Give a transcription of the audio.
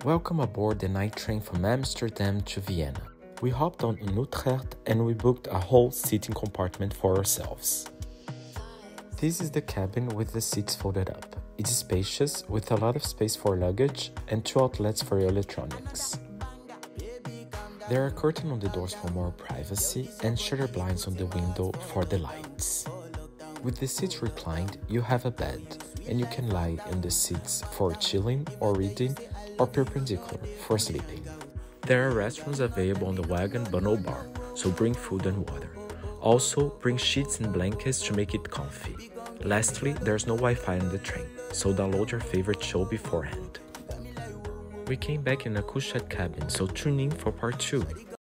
Welcome aboard the night train from Amsterdam to Vienna. We hopped on in Utrecht and we booked a whole seating compartment for ourselves. This is the cabin with the seats folded up. It's spacious with a lot of space for luggage and 2 outlets for your electronics. There are curtains on the doors for more privacy and shutter blinds on the window for the lights. With the seats reclined, you have a bed, and you can lie in the seats for chilling or reading or perpendicular for sleeping. There are restrooms available on the wagon but no bar, so bring food and water. Also, bring sheets and blankets to make it comfy. Lastly, there's no Wi-Fi on the train, so download your favorite show beforehand. We came back in a cushioned cabin, so tune in for part 2.